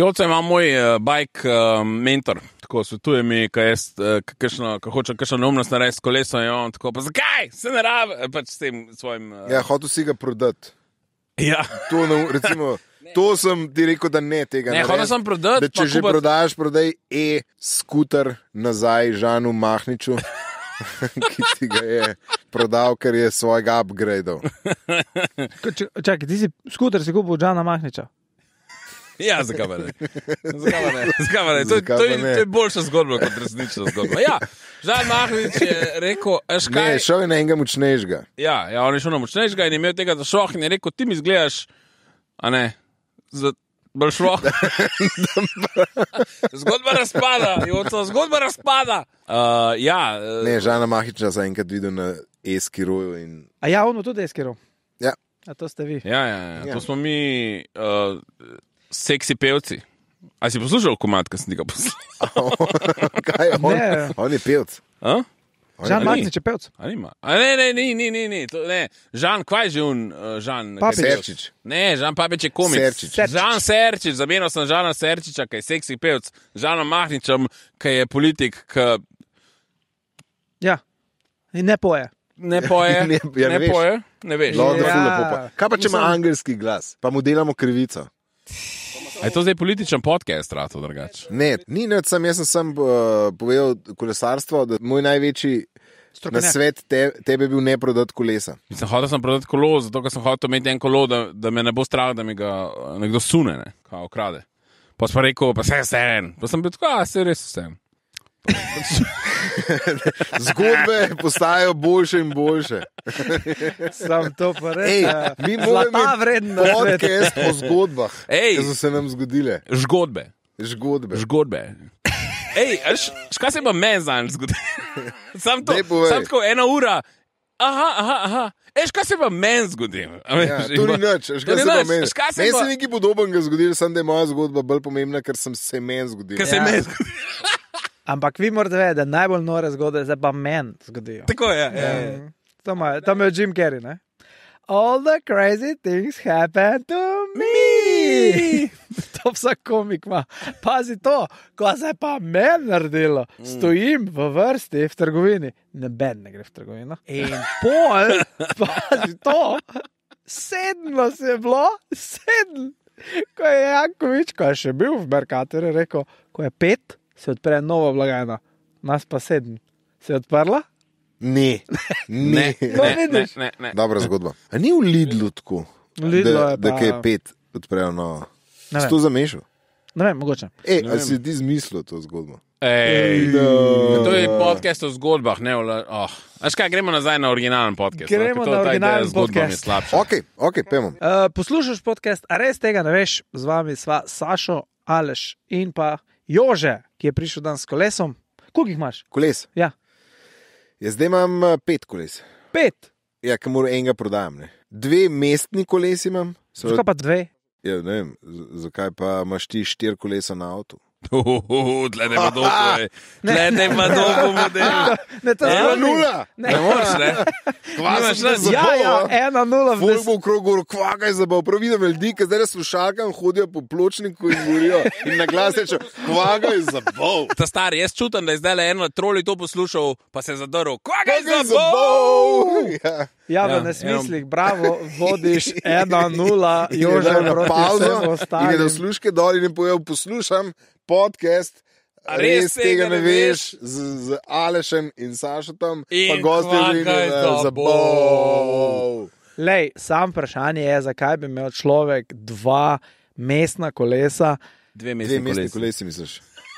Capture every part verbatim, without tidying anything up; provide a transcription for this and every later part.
Joca ima moj uh, bike uh, mentor, tako svetuje mi, ko jaz, uh, kakšno, ko hočem kakšno neumnost narediti s kolesom, in on tako, pa zakaj? Se ne rabi, pač s tem svojim... Uh... Ja, hotel si ga prodati. Ja. To, recimo, to sem ti rekel, da ne tega ne. Ne, hotel sem prodati. Da če že kubat... prodajaš, prodaj e-skuter nazaj Žanu Mahniču, ki ti ga je prodal, ker je svojega upgradeal. Čakaj, ti si skuter si kupil Žana Mahniča? Ja, zakaj pa ne? Zakaj pa ne? Zakaj pa ne? To, to, je, to je boljša zgodba kot resnična zgodba. Ja, Žan Mahnič je rekel, eš kaj... Ne, šel je na enega močnejšega. Ja, ja, on je šel na močnejšega in je imel tega za šoh in je rekel, ti mi izgledaš, a ne, za bolj šoh. Zgodba razpada, Joco, zgodba razpada. Uh, ja. Uh, ne, Žana Mahniča za enkrat videl na Eskiroju in... A ja, ono tudi Eskiro? Ja. A to ste vi? Ja, ja, ja. Ja. To smo mi... Uh, seksi pevci. A si poslušal komad, ko sem ti ga poslušal? Kaj, on, on je pevc. A? Žan Mahnič je pevc. A nima? A ne, ne, ni, ni, ni, ni. To, ne. Žan, kvaj je že un, uh, Žan? Papič. Serčič. Ne, Žan Papič je komik. Serčič. Žan Serčič, zamenil sem Žana Serčiča, ki je seksi pevc, Žanom Mahničem, ki je politik, ki... Ja, in ne poje. Ne poje, ne, ja, ne, ne poje, ne veš. No, Ja. ja. Kaj pa, če ima angelski glas, pa mu delamo krivico? A je to zdaj političen podcast, rato drugače? Ne, ni nič, sem, jaz sem sem uh, povedal kolesarstvo, da moj največji Strokovnjak. nasvet te, tebe je bil ne prodati kolesa. Mislim, hotel sem prodati kolo, zato ker sem hotel imeti en kolo, da, da me ne bo strah, da mi ga uh, nekdo sune, ne, kao krade. Pa sem pa rekel, pa se je vse en. Pa sem bil tako, a se je res vse en. Zgodbe postajajo boljše in boljše. Sam to pa res. Ej, ja. mi moramo Zlata vredno. podcast o zgodbah, Ej. ki so se nam zgodile. Žgodbe. Zgodbe. Žgodbe. Ej, až, škaj se pa meni zanj zgodi? Sam to, Daj povej. sam tako ena ura. Aha, aha, aha. Ej, škaj se pa meni zgodi? Ja, to ni nič, To škaj ni se pa nič, meni. škaj se Meni pa- se nekaj podobnega zgodilo, samo da je moja zgodba bolj pomembna, ker sem se meni zgodil. Kaj se Ja. meni zgodi? Ampak vi morate vedeti, da najbolj nore zgodbe se pa meni zgodijo. Tako je, ja, ja. To ima- Tam je Jim Carrey, ne? All the crazy things happen to me. To vsak komik ima. Pazi to, ko se je pa meni naredilo. Stojim v vrsti v trgovini. Neben ne gre v trgovino. In pol, pazi to, sedmo se je bilo, sedem. Ko je Jankovič, ko je še bil v Mercatorju, rekel, ko je pet, se odpre nova blagajna. Nas pa sedem. Se je odprla? Ne, ne. To Ne, ne, vidiš. ne, ne. Dobra zgodba. A ni v Lidlu tako, V Lidlu da, je da pa- kaj je pet odprejo novo? Ne Si vem. to zamešal? Ne vem, mogoče. Ej, Ne ali vem. si ti zmislil to zgodbo? Ej, No. to je podcast o zgodbah, ne o... la- Oh. Až kaj, gremo nazaj na originalen podcast. Gremo no, ker to- na ta ideja originalen z zgodbami podcast. je slabša. Ok, ok, pejmo. Uh, poslušaš podcast, a res tega ne veš? Z vami sva Sašo, Aleš in pa Jože, ki je prišel dan s kolesom. Koliko jih imaš? Koles. Ja, Jaz zdaj imam eh, pet koles. pet. Ja, ki moram enega prodajam. Ne. Dve mestni kolesi imam. So, Zakaj pa dve? ja, ne vem, z- zakaj pa imaš ti štiri kolesa na avtu? Tle ne ima dolgo, tle ne ima dolgo model. Ne, to je Ena zelo nula. Ne moreš, ne? Kva sem te Ja, ja, zabaval? ena nula v Folk des... bo v krogu govoril, kva ga je zabaval. Prav vidim ljudi, ki zdaj slušalkam hodijo po pločniku in govorijo. In na glas reče, kva ga je zabaval. Ta star, jaz čutim, da je zdaj le eno troli to poslušal, pa se je zadrl. Kva ga Kva je ga je zabol? zabaval. Ja. Ja, v Ja, nesmislih, bravo, vodiš ena nula, Jože Je dal na proti pauzo vsem in je ostalim. dal sluške dol in je povedal, poslušam podcast. A res tega ne veš? z, z Alešem in Sašotom, In pa gosti kva že ga je za zabol. bol. Lej, sam vprašanje je, zakaj bi imel človek dva mestna kolesa. Dve Dve mestni mestni kolesi. kolesi, misliš?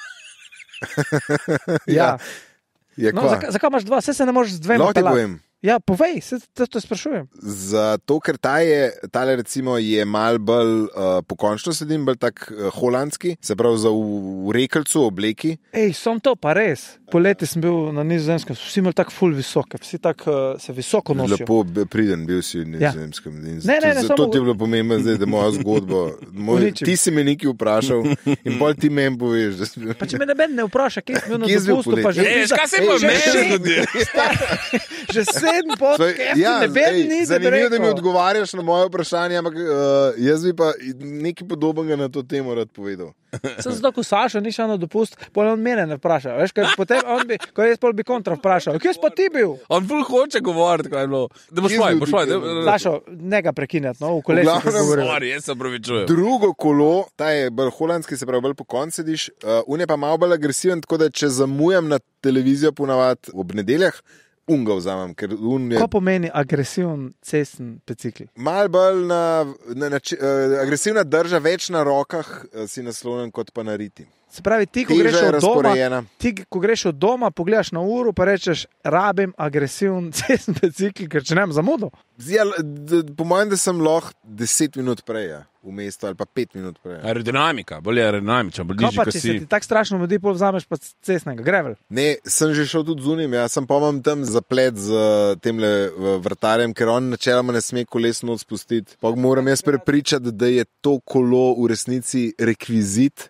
Ja. Je No, kva? zakaj, zakaj imaš dva? Vse se ne moreš z dvema Lahko ti peljati. povem. Ja, povej, se to, to sprašujem. Zato, ker ta je, tale recimo je mal bolj uh, pokončno sedim, bolj tak uh, holandski, se pravi za v, v rekelcu, obleki. Ej, sem to pa res. Poleti sem bil na Nizozemskem, vsi imeli tako ful visoke, vsi tako uh, se visoko nosijo. Lepo b- priden bil si v Ja. Nizozemskem. In Ne, ne, ne, zato samo- ti je bilo pomembno, zdaj, da moja zgodba. Moj, Uničim. ti si me nekaj vprašal in bolj ti meni poveš. Da si... Pa če me ne ben ne vpraša, kje sem bil na Kje si bil dopustu, pa poleti? že, Ej, že, kaj se pa že meni šest- zgodi? že teden podcast, ja, ne vem, ej, ni zanimivo, da mi odgovarjaš na moje vprašanje, ampak uh, jaz bi pa nekaj podobnega na to temo rad povedal. Sem zato, ko Saša ni šel na dopust, pol on mene ne vpraša. Veš, ker potem on bi, ko jaz pol bi kontra vprašal, kje si pa ti bil? On ful hoče govoriti, kaj je bilo. Da boš Kje švaj, si boš bil švaj. ti? Sašo, ne ga prekinjati, no, v kolesu. V glavnem, Sorry, jaz se pravičujem. Drugo kolo, ta je bolj holandski, se pravi, bolj po koncu sediš, uh, un je pa malo bolj agresiven, tako da če zamujam na televizijo ponavadi ob nedeljah, un ga vzamem, ker un je Ko pomeni agresiven cesten bicikl? mal bolj na, na, na uh, agresivna drža, več na rokah uh, si naslonjen kot pa na riti. Se pravi, ti, ko Teža greš je od doma, razporejena. ti, ko greš od doma, pogledaš na uro, pa rečeš, rabim agresiven cesten bicikl, ker če ne bom zamudil. Ja, d- po mojem, da sem lahko deset minut prej ja, v mestu ali pa pet minut prej. Ja. Aerodinamika, bolj je aerodinamična, bolj Kaj nižji, pa, kot če si. se ti tako strašno mudi, pol vzameš pa cestnega, gravel. Ne, sem že šel tudi z unim, ja, sem pa imam tam zaplet z uh, temle uh, vrtarjem, ker on načeloma ne sme koles not spustiti. Pa moram jaz prepričati, da je to kolo v resnici rekvizit.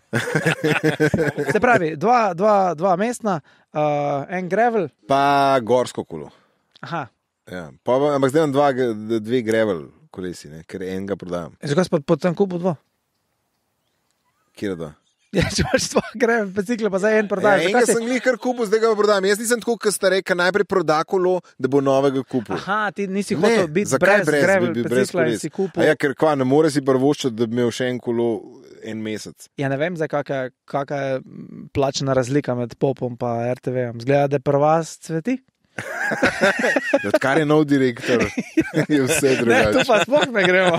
Se pravi, dva, dva, dva mestna, uh, en gravel. Pa gorsko kolo. Aha. Ja. Pa, ampak zdaj imam dva, g- dve gravel kolesi, ne, ker enega prodajam. Zakaj pa potem kupu dva? Kjer da? Ja, če imaš dva gravel bicikla, pa zdaj en Ja, prodajaš. enega Zakaj si- sem glih kar kupil, zdaj ga pa prodajam. Jaz nisem tako, kot sta rekla, najprej proda kolo, da bo novega kupil. Aha, ti nisi Ne, hotel biti zakaj brez, brez, gravel bi bil brez bicikla in koles? si kupil. A ja, ker kva, ne more si prvoščiti, da bi imel še en kolo en mesec. Ja, ne vem, kakšna kaka je mm, plačna razlika med popom in er te ve-jem. Zgleda, da prva cveti. Odkar je nov direktor, je vse Ne, tu drugače. pa sploh ne gremo.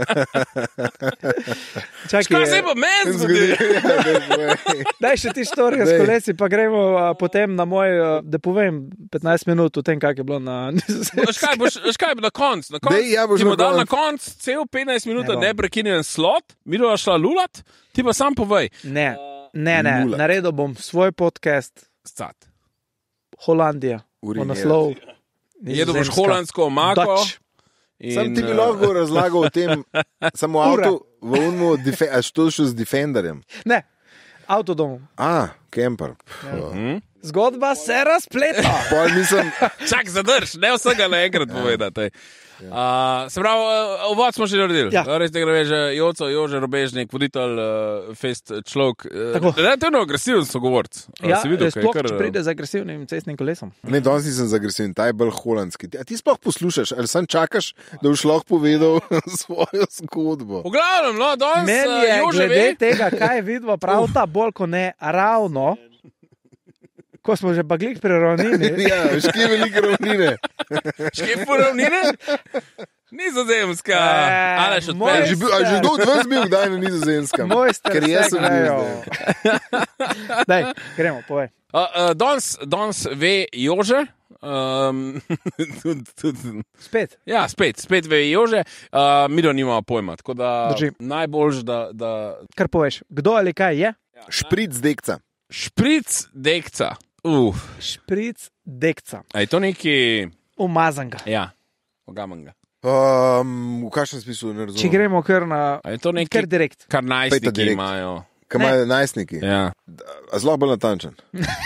Čakaj, Kaj se je pa meni zgodilo? Zgodi. daj še ti štorijo s Daj. kolesi, pa gremo a, potem na moj, a, da povem petnajst minut o tem, kak je bilo na Veš Nizozemskem. kaj, boš, veš kaj, na koncu, na koncu, Dej, ja, boš ti bomo na dali na konec. koncu cel petnajst minut Ne bom. neprekinjen slot, mi bomo šla lulat, ti pa sam povej. Ne, ne, ne, Nula. naredil bom svoj podcast Scat. Holandija, Uri po ne. naslov. Jedo boš Nizozemska. holandsko omako. Dutch. in, Sam ti bi eh, lahko razlagal o tem, samo Ura. avto v unmu, a što šel z Defenderjem. Ne, avtodom. A, kemper. hm? Zgodba se razpleta. Pol nisem, Čak, zadrž, ne vsega naenkrat povedati. Uh, se pravi, uh, uvod smo že naredili. Ja. Res tega veš, Joco, Jože Robežnik, voditelj, uh, fest človek. Tako. Uh, relativno agresiven sogovorc. A Ja, si videl, kaj je sploh, kar, če pride z agresivnim cestnim kolesom. ne, danes nisem zagresiven, ta je bolj holandski. A ti sploh poslušaš, ali sam čakaš, da boš lahko povedal svojo zgodbo? V glavnem, no, danes Meni uh, je Jože glede ve. tega, kaj vidva pravta, bolj kot ne ravno, ko smo že pa glih pri ravnini. Ja, veš, kje je velike ravnine. Škef poravnine? Nizozemska. Eh, Ale še moj- A odpeš. že, bil, a že kdo od vas bil kdaj na Nizozemskem? Mojster Ker jaz sem bil grejo. zdaj. Daj, gremo, povej. Uh, uh, danes, danes ve Jože. Um, tud, tud, Spet. ja, spet, spet ve Jože. Uh, mi do nimamo pojma. Tako da Drži. najboljš, da, da Kar poveš, kdo ali kaj je? Špric dekca. špric dekca. Uf, Špric dekca, a je to neki, umazanga. ja, ogamanga. Um, v kakšnem smislu ne Če razumem? gremo kar na, A je to neki, kar direkt. kar Pejta najstniki direkt. imajo. Kaj imajo najstniki? Ja. A zelo bolj natančen.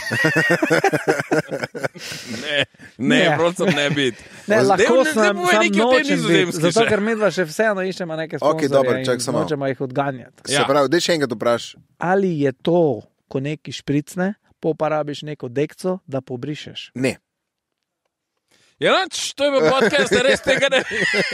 Ne, ne, Ne. prosim, ne biti. Ne, Zdaj lahko ne- zdaj sem, povej sam nekaj o tej nočem biti, Nizozemski zato še. ker mi dva še vseeno iščemo neke Okej, sponzorje dobro, in čak samo. nočemo jih odganjati. Se Ja. pravi, da še enkrat vprašaj. Ali je to, ko neki špricne, poporabiš neko dekco, da pobrišeš? Ne. Ja, nač, to je bil podcast, res tega ne.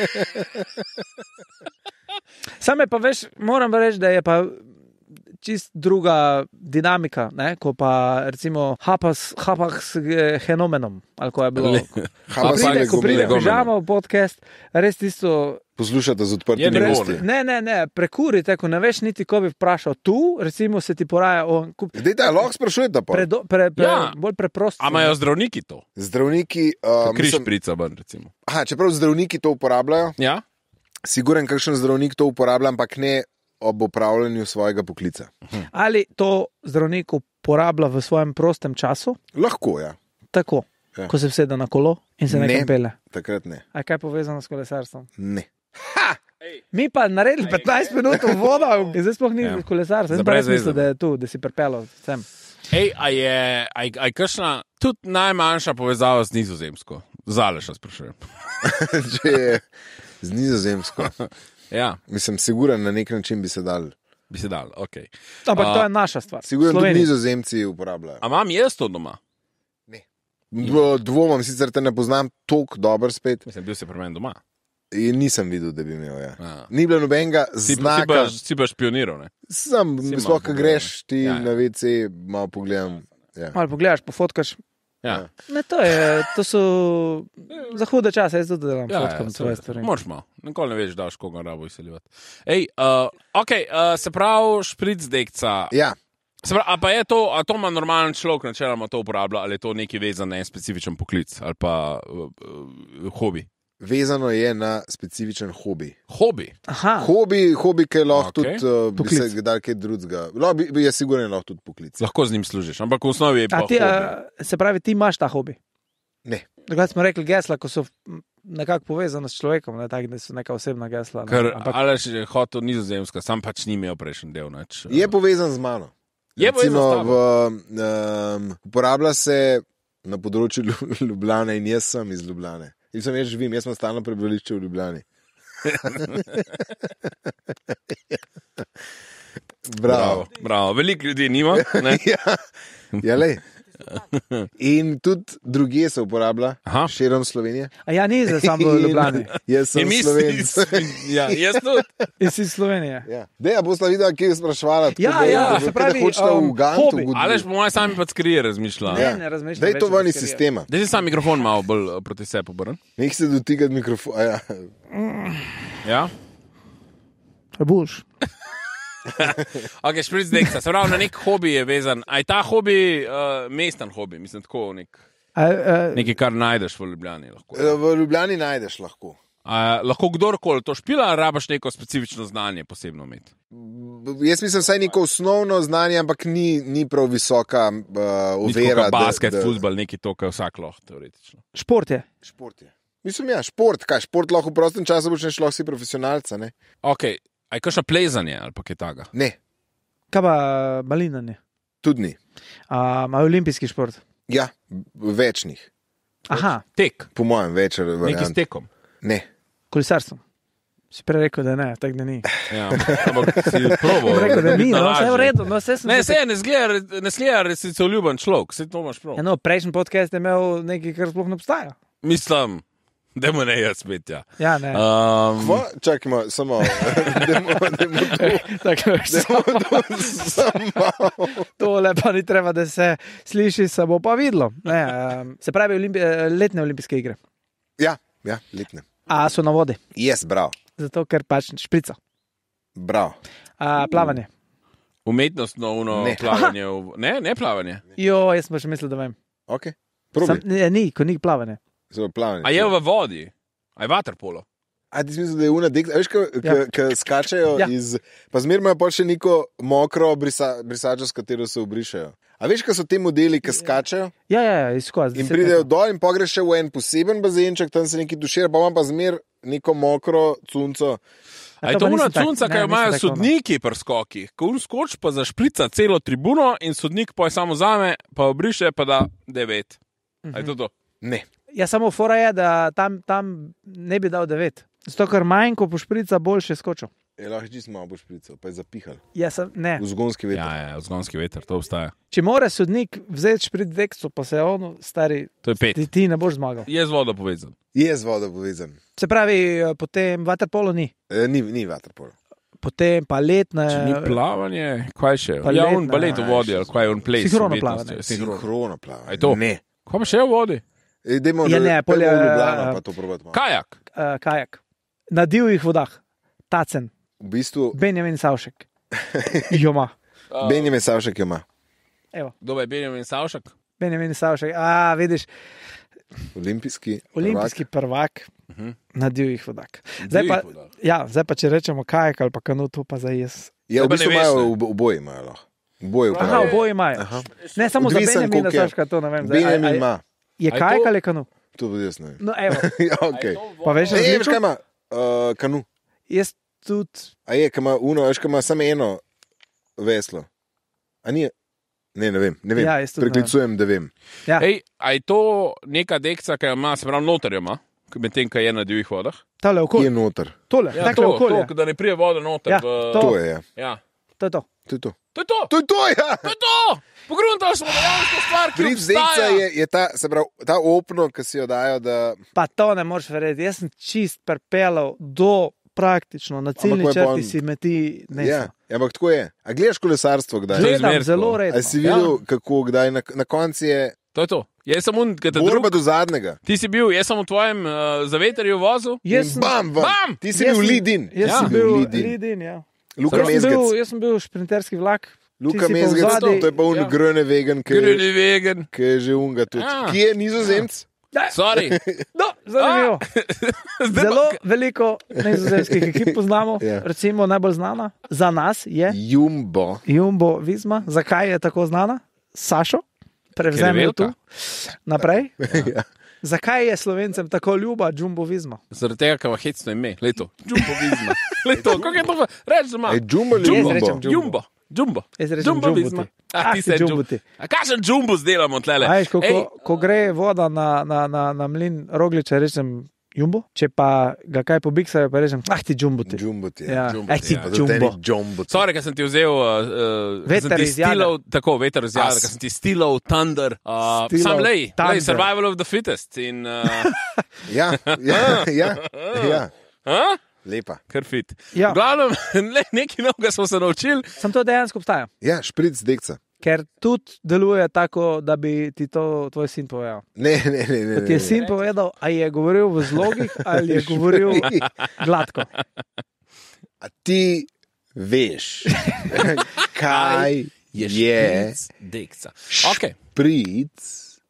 Same pa veš, moram reči, da je pa čist druga dinamika, ne? Ko pa recimo hapas, hapas eh, fenomenom, ali ko je bilo. Hapas Ko pride, ko pride Legomenom. pižama v podcast, res tisto. Poslušate z Je odprtimi ne usti. more. Ne, ne, ne, prekurite, ko ne veš niti, ko bi vprašal tu, recimo se ti poraja on. kup- Dej, da, lahko sprašujete pa. Predo, pre, pre, Ja. Bolj preprosto. A imajo zdravniki to? Zdravniki, uh, Križ mislim, šprica, ben, recimo. aha, čeprav zdravniki to uporabljajo, Ja? siguren kakšen zdravnik to uporablja, ampak ne ob upravljanju svojega poklica. Ali to zdravnik uporablja v svojem prostem času, Lahko, ja. tako, Ja. ko se vsede na kolo in se Ne. nekam pele. Takrat ne. A je kaj povezano s kolesarstvom? Ne. Mi pa naredili petnajst minut voda in zdaj sploh ni Ja. ja. kolesar. Za Zdaj pa res brez mislil, veze. da je tu, da si pripeljal sem. Ej, a je, a je, a je kakšna, tudi najmanjša povezava z Nizozemsko? Zaleša sprašujem. Če je z Nizozemsko. Ja, Mislim, siguren na nek način bi se dal. bi se dal, ok. Ampak A- to je naša stvar. Siguren tudi Slovenija. Nizozemci uporabljajo. A imam jaz to doma? Dvo- Dvomam, sicer te ne poznam toliko dobro spet Mislim, bil si pri meni doma. in nisem videl, da bi imel. Ja. Ja. Ni bilo nobenega Si, si, znaka. baš, si baš pioniral, ne? Sam, Si malo sploh, ko pogledal. greš ti Ja, ja, ja. na ve ce, malo pogledam. Ja. Malo pogledaš, pofotkaš. Ja, Ne, to, je, to so za hude čase, jaz tudi delam ja, fotkam ja svoje stvari. Moraš malo, nikoli ne veš, daš koga rabo izseljevati. Ej, uh, ok, uh, se pravi, špric dekca. Ja, Se pravi, a pa je to, a to ima normalen človek načeloma to uporablja, ali je to neki vezan na en specifičen poklic ali pa uh, uh, hobi? vezano je na specifičen hobi. Hobi. Aha, Hobi, hobi ki je lahko Ok. okay. tudi uh, bi Poklic. se kdaj kaj drugega. Lahko bi, bi je sigurno lahko tudi poklic. Lahko z njim služiš, ampak v osnovi je pa a ti, hobi. a, se pravi, ti imaš ta hobi. Ne. Drugače smo rekli gesla, ko so m, nekako povezana s človekom, ne, tak, da so neka osebna gesla. Ne, Ker ampak, Aleš je hotel nizozemska, sam pač ni imel prejšnji del. Neč, uh, Je povezan z mano. Je povezan Recimo, s tabo. v, um, uporablja se na področju Lju- Ljubljane in jaz sem iz Ljubljane. In sem jaz živim, jaz sem stalno prebivališče v Ljubljani. Bravo. bravo, bravo. Veliko ljudi nima. Ne? Ja, ja lej. In tudi drugje se uporablja, Aha. širom Slovenije. a ja, ni zdaj samo v Ljubljani. In Jaz sem In misli- Slovenc. ja, jaz tudi. In si iz Slovenije. Ja. Dej, a boste videli, kje je sprašvala. tako Ja, da- ja, da- se da pravi, hočete v um, Ugandu hobi. goditi. Aleš po mojem sami pa skrije razmišlja. Ne, Ja. ne razmišljam. Daj več to o ven iz maskeriji. sistema. Da si sam mikrofon malo bolj eh, proti sebi obrn. Nek se dotikati mikrofona. Ja. Ja? Je boljš. Ok, špric dekca, se pravi, na nek hobi je vezan. A je ta hobi uh, mesten hobi, mislim, tako nek, A, a, nekaj, kar najdeš v Ljubljani. Lahko, E, V Ljubljani najdeš lahko. A, lahko kdorkoli to špila, ali rabaš neko specifično znanje posebno imeti. Jaz mislim, da je neko osnovno znanje, ampak ni, ni prav visoka uh, Ni overa. tako basket, da, da, futbol, nekaj to, kar vsak lahko, teoretično. šport je. Šport je. Mislim, ja, šport, kaj šport lahko v prostem času počneš, lahko si profesionalca. Ne. Ok, a je kakšno plezanje ali pa kaj takega? ne, Kaj pa malinanje? tudi ni. A, ima olimpijski šport. Ja, večnih. Aha, Tek, Po mojem, več nekaj s variant. tekom. Ne. kolesarstvo. Si prej rekel, da ne, tako da ni. Ja, ampak si probo. Bom rekel, da ni, no, vse je v redu. No, vse sem Ne, se se ne zgleda, ne zgleda resnico ljuben človek, vse to imaš prav. Ja, no, prejšnji podcast je imel nekaj, kar sploh ne obstaja. Mislim, da mu ne jaz spet. Ja. Ja, ne. Um, Kva? Čakajmo, samo. Dajmo, dajmo to, Tako, dajmo to samo. tole pa ni treba, da se sliši, se bo pa videlo. Ne, um, se pravi, olimpi letne olimpijske igre. Ja, ja, letne. A so na vodi, Jaz, bravo. zato ker pač šprica. Bravo. A, plavanje. umetnostno uno Ne. plavanje. V, ne, ne plavanje. Jo, jaz sem pa še mislil, da vem. Okay. Sam, Probi. ne, ni, ko ni plavanje. Zelo plavanje. A je v vodi, a je vaterpolo. A ti smisel, da je una dekla, veš, ki Ja. skačejo Ja. ja. iz, pa zmeraj imajo pa še neko mokro brisa, brisačo, s katero se obrišajo. A veš, kaj so te modeli, ki skačejo Ja, ja, ja izkoz. in pridejo dol in pogreš še v en poseben bazenček, tam se neki dušira, pa ima pa zmer neko mokro cunco. A je to una cunca, ki jo imajo sodniki pri skokih, ko un skoč pa zašprica celo tribuno in sodnik pa je samo zame, pa obriše pa da devet. A je to to? Ne. Ja, samo fora je, da tam, tam ne bi dal devet. Zato, ker manj, ko pošprica, boljše skočil. Je lahko čisto malo boš prical, pa je zapihal. Ja, sem, ne. Vzgonski veter. Ja, ja, zgonski veter, to obstaja. Če mora sodnik vzeti šprit dekcu, pa se on, stari, To je pet. ti, ti ne boš zmagal. Je z vodo povezan. Je z vodo povezan. Se pravi, eh, potem vaterpolo ni. E, ni ni vaterpolo. Potem pa letne. Če ni plavanje, kaj še? Pa Ja, let, un ne, balet v vodi, ali kaj je un ples. Sinhrono umetnost, plavanje. ja, sinhrono. Sinhrono plavanje. A je to? Ne. Kaj pa še je v vodi? E, dajmo, Ja, ne, pol je, dajmo v Ljubljano, eh, pa to probati malo. Kajak. Uh, kajak. Na divjih vodah. Tacen. V bistvu, Benjamin Savšek. Joma. Benjamin Savšek jo ima. Evo, Kdo je Benjamin Savšek? Benjamin Savšek. A, vidiš, Olimpijski. olimpijski prvak Uh -huh. na divjih vodah. Zdaj pa, Divjih vodah. ja, zdaj pa če rečemo kajak ali pa kanut, to pa za jaz. Ja, v Zdaj pa bistvu ne veš, imajo, ne. v- oboje imajo lahko. Oboje Aha, uporabljajo. oboje imajo. Aha. Ne samo za Odvisen, Benjamina koliko je. Savška, to ne vem. zdaj. A- a Benjamin je- ima. Je A je kajak to- ali kanut? To tudi jaz ne vem. No, evo, Ja, okay. pa veš, E, veš, različno? kaj ima? Uh, kanu. Jaz tudi, A je, kaj ima uno, veš, kaj ima samo eno veslo. A ni, Ne, ne vem, ne vem. Ja, jaz tudi ne Preklicujem, da vem. Ja. Ej, a je to neka dekca, ki jo ima, se pravi, noter jo ima, medtem, ko je na divjih vodah? Tole Ki okolje. je noter. Tole, Ja, takle to, okolje. to, da ne prije voda noter. Ja, v... To. To je, ja. Ja. To je to. To je to. To je to! To je to, ja. To je to! Pogruntali smo dejansko stvar, ki Bridge dekca obstaja. je, je ta, se pravi, ta opno, ki si jo dajo, da... Pa to ne moreš verjeti. Jaz sem čist prepelal do praktično na ciljni Ampak ko je črti on- si meti nesno. Ja, ja, ampak tako je. A gledaš kolesarstvo kdaj? Gled- Gledam Zmerno. zelo A redno. si videl, kako kdaj na, na koncu je To je to. Jaz sem un, ki te borba drug. do zadnjega. Ti si bil, jaz sem v tvojem uh, zaveterju vozil. Jaz sem, Bam, bam. Bam! Ti si jaz bil sem- lead-in. Jaz Ja. sem bil lead-in. lead-in, ja. Luka Jaz sem, bil, Mezgec. jaz sem bil šprinterski vlak. Luka ti si pa Mezgec, vzadaj- to je pa un Ja. grøne vegan, ki Grni vegan. ki je že unga tudi. Ja. Ki je nizozemc? Sorry. No, zanimivo. Zdaj Zelo pa- veliko nizozemskih ekip poznamo. Ja. Recimo najbolj znana za nas je Jumbo. Jumbo Visma. Zakaj je tako znana? Sašo, prevzemi jo tu. velika. Naprej. Ja. Zakaj je Slovencem tako ljuba Jumbo Visma? Zaradi tega, ker ima hecno ime. Leto. Jumbo vizma. Leto. Kako je to? Reč doma. Ej, Jumbo ali Jumbo. Jaz rečem Jumbo? Jumbo. Jumbo. Jumbo. Jaz rečem Jumbo Jumbo vizma. ti. A Ah, ti ti se Jumbo Jumbo ti. A kakšen Jumbo zdelamo tlele? A veš, ko, Ej, ko, ko gre voda na, na, na, na mlin Rogliča, rečem Jumbo. Če pa ga kaj pobiksajo, pa rečem, ah ti Jumbo ti. Jumbo ti je. Ja, Jumbo ah ti, ti ja. Pa tudi Jumbo. eni Jumbo ti. Sorry, ker sem ti vzel, uh, uh, Veter sem ti iz Jadra. stilal, tako, veter iz jadra, As. ker sem ti stilal Thunder, uh, Stilal sam lej, Thunder. lej, survival of the fittest in, uh, Ja, ja, ja, ja. a? Lepa. Kar fit. Ja. V glavnem, le, nekaj novega smo se naučili. Sem to dejansko obstaja. Ja, špric dekca. Ker tudi deluje tako, da bi ti to tvoj sin povedal. Ne, ne, ne. ne, Da ti je ne. sin povedal, ali je govoril v zlogih ali je govoril gladko. A ti veš, kaj je, je dekca. Ok, špric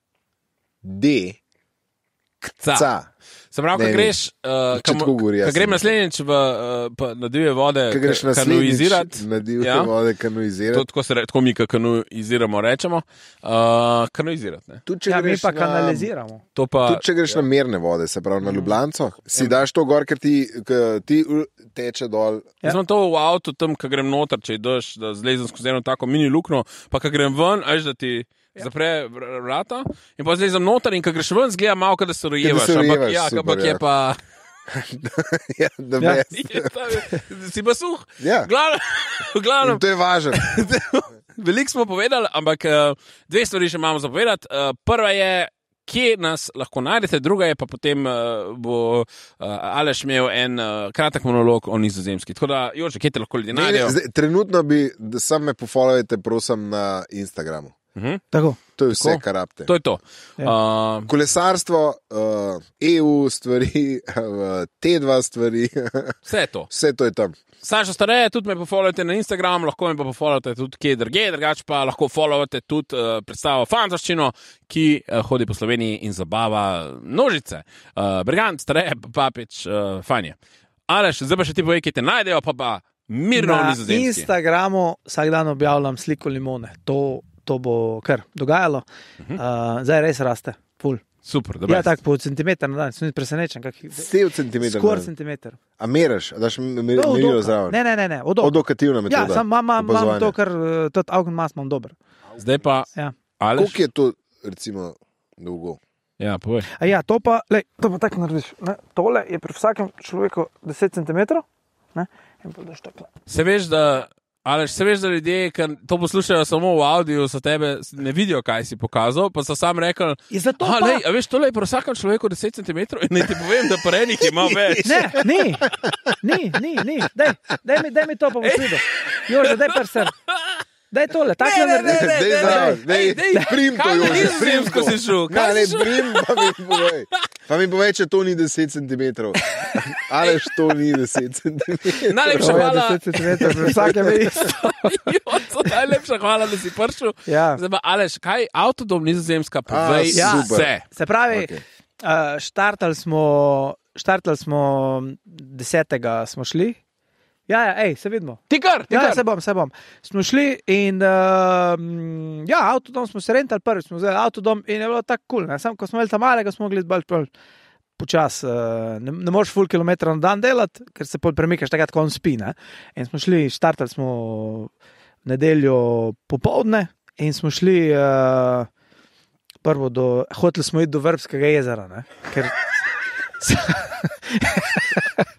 dekca. ca. Se pravi, Ne, ko ne. greš, uh, Če tako govori, jaz ko grem sem- naslednjič v, uh, pa na divje vode, Kaj greš ka- na kanuizirati. na divje Ja. vode, To, kanuizirati. tako, se re, tako mi, ki kanuiziramo, rečemo. Uh, kanuizirati. Ne? Tudi če Ja, mi greš pa na- kanaliziramo. To pa, Tudi če greš ja. na merne vode, se pravi na Ljubljanco, si daš to gor, ker ti, ker ti uh, teče dol. Ja. Jaz sem to v avtu, tam, ko grem noter, če ideš, da zlezem skozi eno tako mini luknjo, pa ko grem ven, až da ti ja. zapre vr- vrata, in pa zlezem noter, in ko greš ven, zgleda malo, kot da se rojevaš. se Ampak, rojevaš, ja, super, ampak je ja. pa. ja, da Ja. veš. je ta- si pa suh. Ja. V glavnem, v glavnem In to je važno. veliko smo povedali, ampak uh, dve stvari še imamo za povedati. Uh, prva je, kje nas lahko najdete, druga je pa potem uh, bo uh, Aleš imel en uh, kratek monolog o nizozemski. Tako da, Jože, kje te lahko ljudje Ne, ne, najdejo? zdaj, trenutno bi, da sam me pofollowajte, prosim, na Instagramu. Mhm. Tako. To je vse, Tako. kar rabite. To je to. Ja. Uh, Kolesarstvo, uh, E U stvari, uh, T dva stvari, vse je to. vse to je tam. Saša Stareje, tudi me pofollowate na Instagram, lahko me pa pofollowate tudi kje drugje, drugače pa lahko followate tudi uh, predstavo Fantaščino, ki uh, hodi po Sloveniji in zabava množice. Uh, Brigant, Stareje, Papič, uh, fajn je. Aleš, zdaj pa še ti povej, kje te najdejo, pa pa mirno v Na nizozemski. Instagramu vsak dan objavljam sliko limone. To, to bo kar dogajalo. Uh, zdaj res raste. Ful. Super, da Ja, tako po centimeter na dan. Sem presenečen. Vse v centimeter. Skoraj centimeter. A meraš, a daš me- me- No, od merilo oka. zraven? Ne, ne, ne, ne. Od oka. Odokativna metoda. Ja, sam imam, imam, imam opazovanja. to, kar eh, tudi Augenmaß imam dober. Zdaj pa, Ja. Aleš, Koliko je to, recimo, dolgo? ja, povej. A ja, to pa, lej, to pa tako narediš. Ne? Tole je pri vsakem človeku deset centimetrov. Ne? In pa daš takole. Se veš, da, Aleš, se veš, da ljudje, ki to poslušajo samo v audiu, so tebe ne vidijo, kaj si pokazal, pa so sam rekli, Je zato a, pa... lej, a veš, tole je pri vsakem človeku deset centimetrov in naj ti povem, da pri enih ima več. Ne, ni, ni, ni, ni. Daj, daj, mi, daj mi to, pa boš videl. Jože, daj prsen. Daj tole, tako Ne, ne, ne, naredi. ne, Dej ne, zraven, ne, dej, ej, dej, prim to, kaj na Jože, prim Nizozemsko to. si šel? Ne, Kaj ne, si šel? prim, pa mi povej. Pa mi povej, če to ni deset centimetrov. Aleš, to ni deset centimetrov. Najlepša To je hvala. deset centimetrov, pri vsakem je isto. Joco, najlepša hvala, da si prišel. Ja. Zdaj pa, Aleš, kaj avtodom nizozemska povej ja, vse? super. Se pravi, Okej. okay. štartali smo, štartali smo desetega smo šli. Ja, ja, ej, se vidimo. Ti kar, ti Ja, kar. se bom, se bom. Smo šli in uh, ja, avtodom smo se rentali, prvi smo vzeli avtodom in je bilo tako kul. Cool, Sam, ko smo imeli tam malega, smo mogli bolj, bolj počas. Uh, ne, ne moreš full kilometra na dan delati, ker se pol premikaš takrat, ko on spi. Ne? In smo šli, štartali smo v nedeljo popovdne in smo šli uh, prvo do, hoteli smo iti do Vrbskega jezera, ne? Ker